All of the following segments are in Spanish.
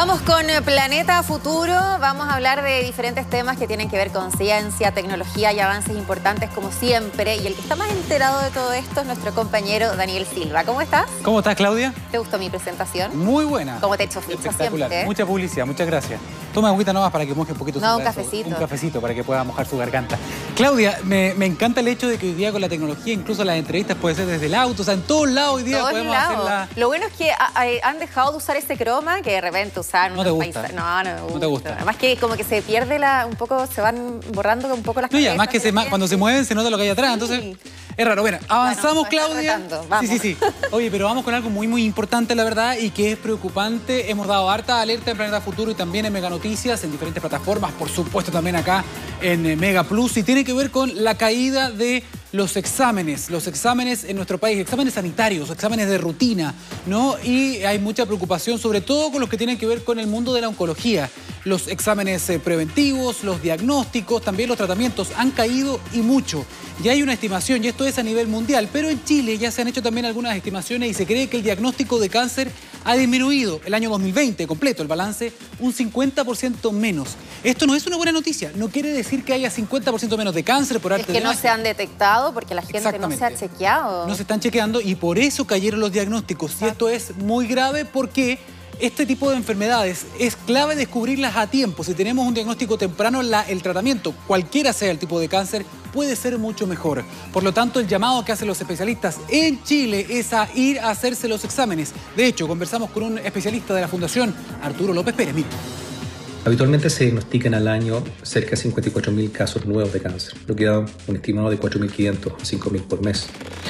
Vamos con Planeta Futuro, vamos a hablar de diferentes temas que tienen que ver con ciencia, tecnología y avances importantes como siempre. Y el que está más enterado de todo esto es nuestro compañero Daniel Silva. ¿Cómo estás? ¿Cómo estás, Claudia? ¿Te gustó mi presentación? Muy buena. ¿Cómo te he hecho ficha espectacular. siempre? Mucha publicidad, muchas gracias. Toma agüita nomás para que moje un poquito un cafecito. Un cafecito para que pueda mojar su garganta. Claudia, me encanta el hecho de que hoy día con la tecnología, incluso las entrevistas puede ser desde el auto, o sea, en todos lados hoy día podemos hacerla. Lo bueno es que han dejado de usar ese croma que de repente usaron. No te gusta. No me gusta. No te gusta. Además que como que se pierde un poco, se van borrando un poco las No, y cabezas. además que cuando se mueven se nota lo que hay atrás, Sí. entonces es raro. Bueno, avanzamos, Claudia. Vamos. Sí. Oye, pero vamos con algo muy importante, la verdad, y que es preocupante. Hemos dado harta alerta en Planeta Futuro y también en Mega Noticias, en diferentes plataformas, por supuesto también acá en Mega Plus, y tiene que ver con la caída de los exámenes en nuestro país, exámenes sanitarios, exámenes de rutina, ¿no? Y hay mucha preocupación, sobre todo con los que tienen que ver con el mundo de la oncología. Los exámenes preventivos, los diagnósticos, también los tratamientos han caído y mucho. Ya hay una estimación, y esto es a nivel mundial, pero en Chile ya se han hecho también algunas estimaciones y se cree que el diagnóstico de cáncer ha disminuido el año 2020 completo, el balance un 50% menos. Esto no es una buena noticia, no quiere decir que haya 50% menos de cáncer por arte de magia. Es que no se han detectado porque la gente no se ha chequeado. No se están chequeando y por eso cayeron los diagnósticos. Exacto. Y esto es muy grave porque este tipo de enfermedades es clave descubrirlas a tiempo. Si tenemos un diagnóstico temprano, el tratamiento, cualquiera sea el tipo de cáncer, puede ser mucho mejor. Por lo tanto, el llamado que hacen los especialistas en Chile es a ir a hacerse los exámenes. De hecho, conversamos con un especialista de la Fundación, Arturo López Pérez. Mira. Habitualmente se diagnostican al año cerca de 54.000 casos nuevos de cáncer, lo que da un estimado de 4.500 a 5.000 por mes.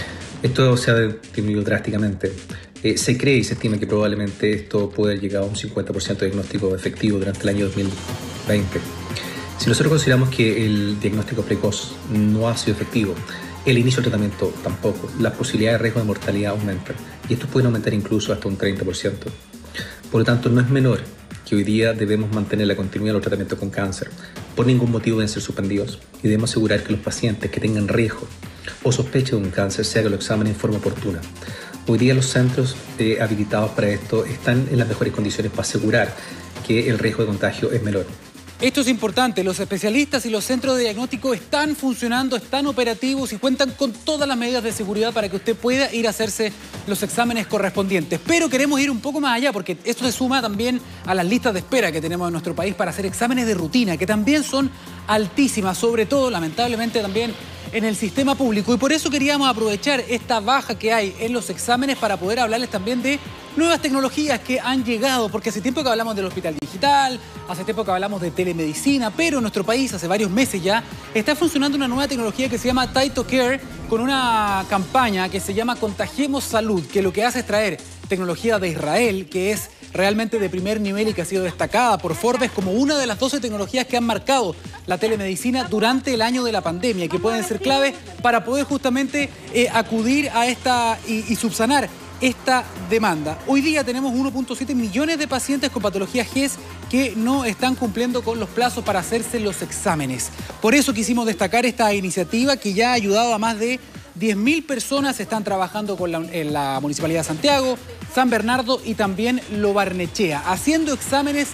Esto se ha disminuido drásticamente. Se cree y se estima que probablemente esto puede llegar a un 50% de diagnóstico efectivo durante el año 2020. Si nosotros consideramos que el diagnóstico precoz no ha sido efectivo, el inicio del tratamiento tampoco, las posibilidades de riesgo de mortalidad aumentan y estos pueden aumentar incluso hasta un 30%. Por lo tanto, no es menor que hoy día debemos mantener la continuidad de los tratamientos con cáncer. Por ningún motivo deben ser suspendidos y debemos asegurar que los pacientes que tengan riesgo o sospecha de un cáncer se hagan los exámenes en forma oportuna. Hoy día los centros habilitados para esto están en las mejores condiciones para asegurar que el riesgo de contagio es menor. Esto es importante, los especialistas y los centros de diagnóstico están funcionando, están operativos y cuentan con todas las medidas de seguridad para que usted pueda ir a hacerse los exámenes correspondientes. Pero queremos ir un poco más allá porque esto se suma también a las listas de espera que tenemos en nuestro país para hacer exámenes de rutina, que también son altísimas, sobre todo, lamentablemente, también en el sistema público. Y por eso queríamos aprovechar esta baja que hay en los exámenes para poder hablarles también de nuevas tecnologías que han llegado, porque hace tiempo que hablamos del hospital digital, hace tiempo que hablamos de telemedicina, pero en nuestro país, hace varios meses ya, está funcionando una nueva tecnología que se llama TytoCare, con una campaña que se llama Contagiemos Salud, que lo que hace es traer tecnología de Israel, que es realmente de primer nivel y que ha sido destacada por Forbes como una de las 12 tecnologías que han marcado la telemedicina durante el año de la pandemia y que pueden ser clave para poder justamente acudir a esta y subsanar esta demanda. Hoy día tenemos 1.7 millones de pacientes con patología GES que no están cumpliendo con los plazos para hacerse los exámenes. Por eso quisimos destacar esta iniciativa que ya ha ayudado a más de 10.000 personas. Están trabajando en la Municipalidad de Santiago, San Bernardo y también Lo Barnechea, haciendo exámenes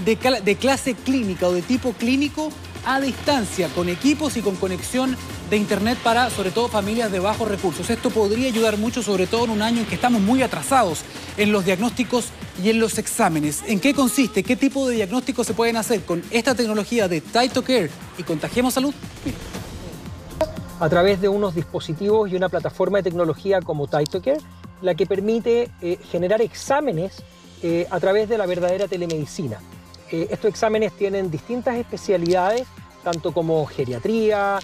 de clase clínica o de tipo clínico a distancia, con equipos y con conexión de internet para, sobre todo, familias de bajos recursos. Esto podría ayudar mucho, sobre todo en un año en que estamos muy atrasados en los diagnósticos y en los exámenes. ¿En qué consiste? ¿Qué tipo de diagnósticos se pueden hacer con esta tecnología de TytoCare y Contagiemos Salud? Miren. A través de unos dispositivos y una plataforma de tecnología como TytoCare, la que permite generar exámenes a través de la verdadera telemedicina. Estos exámenes tienen distintas especialidades, tanto como geriatría,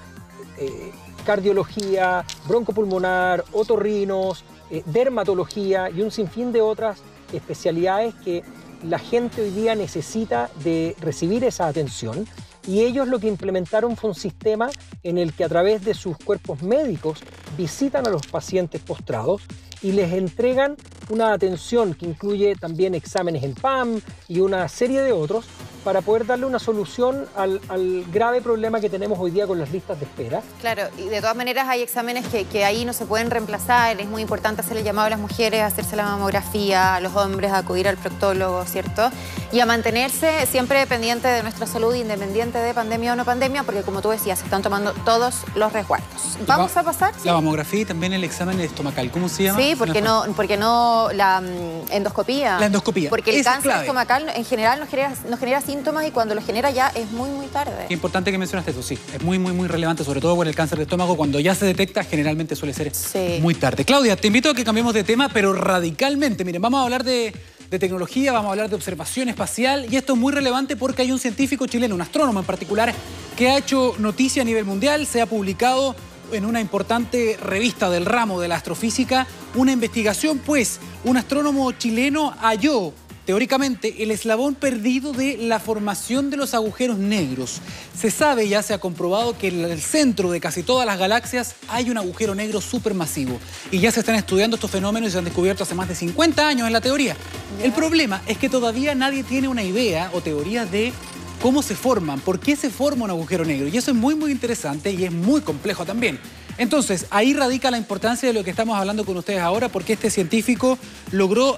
cardiología, broncopulmonar, otorrinos, dermatología y un sinfín de otras especialidades que la gente hoy día necesita de recibir esa atención. Y ellos lo que implementaron fue un sistema en el que a través de sus cuerpos médicos visitan a los pacientes postrados y les entregan una atención que incluye también exámenes en PAM y una serie de otros para poder darle una solución al grave problema que tenemos hoy día con las listas de espera. Claro, y de todas maneras hay exámenes que ahí no se pueden reemplazar. Es muy importante hacerle llamado a las mujeres a hacerse la mamografía, a los hombres a acudir al proctólogo, ¿cierto? Y a mantenerse siempre pendiente de nuestra salud, independiente de pandemia o no pandemia, porque como tú decías, se están tomando todos los resguardos. ¿Vamos a pasar? La mamografía y también el examen estomacal, ¿cómo se llama? Sí, porque no la endoscopía. La endoscopía. Porque el cáncer estomacal en general no genera síntomas y cuando lo genera ya es muy, muy tarde. Qué importante que mencionaste eso, sí. Es muy, muy, muy relevante, sobre todo por el cáncer de estómago. Cuando ya se detecta, generalmente suele ser muy tarde. Claudia, te invito a que cambiemos de tema, pero radicalmente. Miren, vamos a hablar de tecnología, vamos a hablar de observación espacial y esto es muy relevante porque hay un científico chileno, un astrónomo en particular, que ha hecho noticia a nivel mundial, se ha publicado en una importante revista del ramo de la astrofísica una investigación, pues un astrónomo chileno halló teóricamente el eslabón perdido de la formación de los agujeros negros. Se sabe, ya se ha comprobado que en el centro de casi todas las galaxias hay un agujero negro supermasivo. Y ya se están estudiando estos fenómenos y se han descubierto hace más de 50 años en la teoría. El problema es que todavía nadie tiene una idea o teoría de cómo se forman, por qué se forma un agujero negro. Y eso es muy, muy interesante y es muy complejo también. Entonces, ahí radica la importancia de lo que estamos hablando con ustedes ahora, porque este científico logró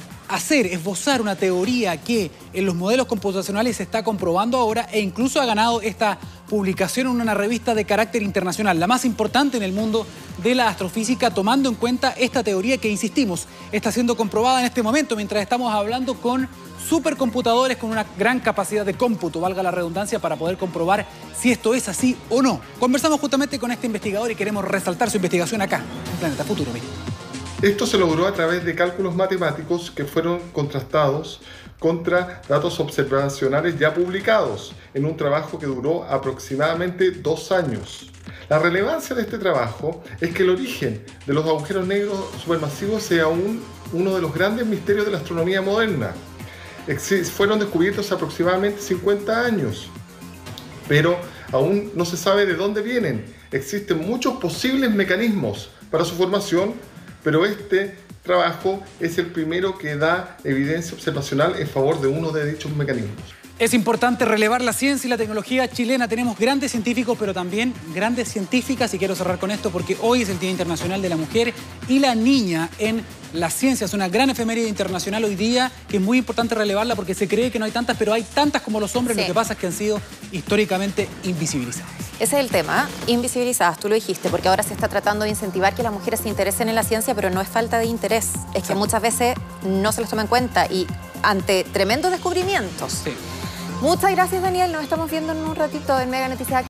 esbozar una teoría que en los modelos computacionales se está comprobando ahora e incluso ha ganado esta publicación en una revista de carácter internacional, la más importante en el mundo de la astrofísica, tomando en cuenta esta teoría que, insistimos, está siendo comprobada en este momento mientras estamos hablando con supercomputadores con una gran capacidad de cómputo, valga la redundancia, para poder comprobar si esto es así o no. Conversamos justamente con este investigador y queremos resaltar su investigación acá, en Planeta Futuro. Mira. Esto se logró a través de cálculos matemáticos que fueron contrastados contra datos observacionales ya publicados en un trabajo que duró aproximadamente 2 años. La relevancia de este trabajo es que el origen de los agujeros negros supermasivos sea uno de los grandes misterios de la astronomía moderna. Fueron descubiertos hace aproximadamente 50 años, pero aún no se sabe de dónde vienen. Existen muchos posibles mecanismos para su formación, pero este trabajo es el primero que da evidencia observacional en favor de uno de dichos mecanismos. Es importante relevar la ciencia y la tecnología chilena. Tenemos grandes científicos, pero también grandes científicas. Y quiero cerrar con esto porque hoy es el Día Internacional de la Mujer y la Niña en la ciencia. Es una gran efeméride internacional hoy día que es muy importante relevarla porque se cree que no hay tantas, pero hay tantas como los hombres. Sí. Lo que pasa es que han sido históricamente invisibilizadas. Ese es el tema, invisibilizadas, tú lo dijiste, porque ahora se está tratando de incentivar que las mujeres se interesen en la ciencia, pero no es falta de interés. Es que muchas veces no se les toma en cuenta y ante tremendos descubrimientos. Sí. Muchas gracias, Daniel. Nos estamos viendo en un ratito en Mega Noticias.